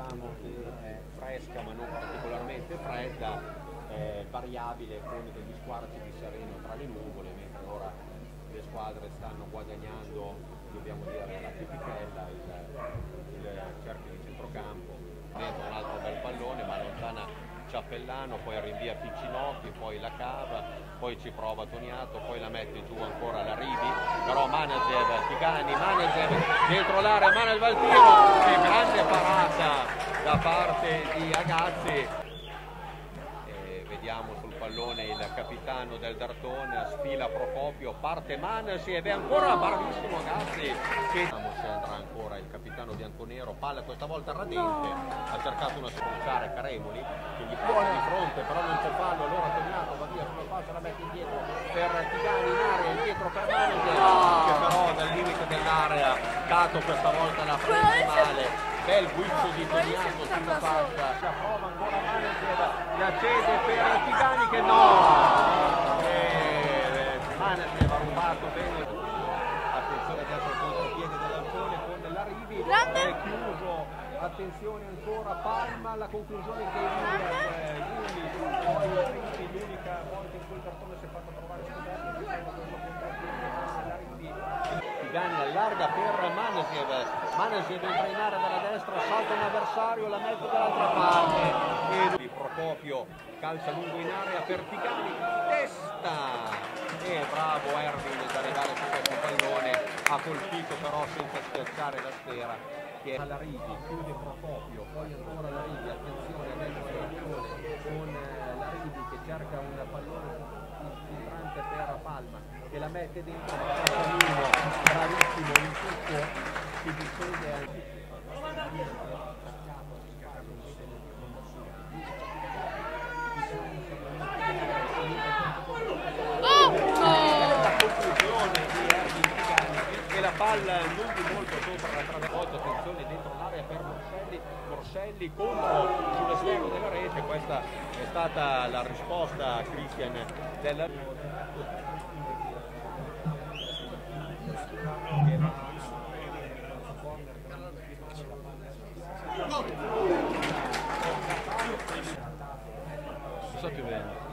diciamo che è fresca ma non particolarmente fredda, variabile con degli squarci di sereno tra le nuvole, mentre ora le squadre stanno guadagnando, dobbiamo dire, la tipichella, il cerchio di centrocampo, dentro un altro bel pallone, ma allontana Ciappellano, poi rinvia Piccinocchi, poi la cava, poi ci prova Toniato, poi la mette giù ancora la Rivi, però Manasev, Tigani, Manasev dentro l'area, Manuel Valtino, che grande parata da parte di Agazzi. Vediamo sul pallone il capitano del Darton, sfila Procopio, parte Manesi ed è ancora bravissimo Agazzi. Vediamo se andrà ancora il capitano bianconero, palla questa volta radente, ha cercato una spulciare Caremoli, che gli pone di fronte, però non c'è fallo, allora Toniato va via sulla faccia, la mette indietro per Tigani in area, indietro per Manesi, che però dal limite dell'area, Cato questa volta la prende male. Bel guizzo di Toniato sulla fascia, la prova ancora Manasev, la cede per Tigani che no! Manasev ha rubato bene, attenzione adesso al contropiede dell'Alcone con la Rivi, è chiuso, attenzione ancora Palma, la conclusione che Gulli, poi Rivi, l'unica volta in cui il cartone si è fatto trovare scoperto questo contropiede della Rivi. Tigani allarga per Manasev entra in area dalla destra, salta un avversario, la mette dall'altra parte e Procopio calcia lungo in area per Tigani, testa e bravo Erwin ad arrivare su questo pallone, ha colpito però senza schiacciare la sfera che è alla Rivi, chiude Procopio, poi ancora la Rivi, attenzione adesso con la Rivi che cerca un pallone filtrante per Palma che la mette dentro, bravissimo in tutto, si difende anche. La conclusione di Erwin Tigani che la palla non di molto sopra la traversa, attenzione dentro l'area per Morselli contro sull'esterno della rete, questa è stata la risposta a Christian della non so più bene.